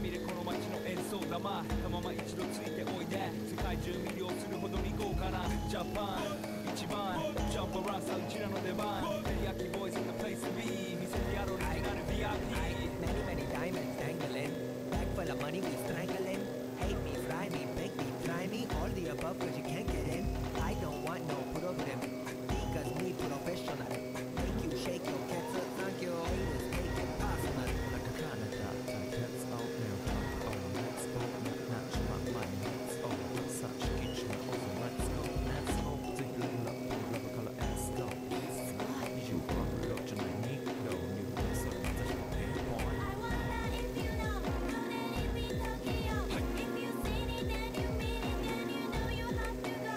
みれこの街の演奏玉たまま一度ついておいで世界中魅了するほどに豪華なジャパン一番ジャンプアランサーうちらの出番テリヤキボーイズ in the place to be 見せてやろうリジナル VIP Many many diamonds dangling Bag full of money we strangling Hate me, fry me, bake me, try me All the above cause you can't get in I don't want no problem Because we professional Make you shake your cats up, thank you Haters take it personal Like a Canada, like let's out now let's go, natural money, let's go Such kitchen, over, let's go Let's go, take a look, love color, let's go You probably got your name, no new so that's your pain point I wonder if you know that it be Tokyo If you seen it then you mean it then you know you have to go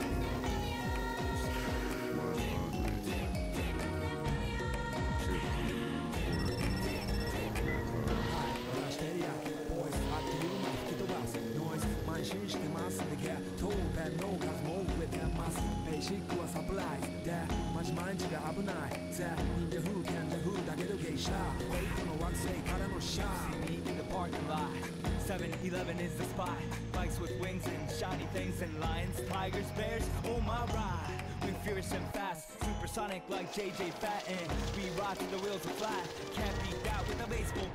私テリヤキボーイズあっという間に吹き飛ばすノイズ慢心してますんでけ当然の数も増えてますベーシックはサプライズでマジ毎日が危ないぜ忍者風賢者風だけど芸者ウェイトの惑星からのシャー See me in the parking lot 7-Eleven is the spot Bikes with wings and shiny things and lions, tigers, bears, oh my ride We fierce and fast, supersonic like JJ Fatten We ride till the wheels are flat Can't beat that with a baseball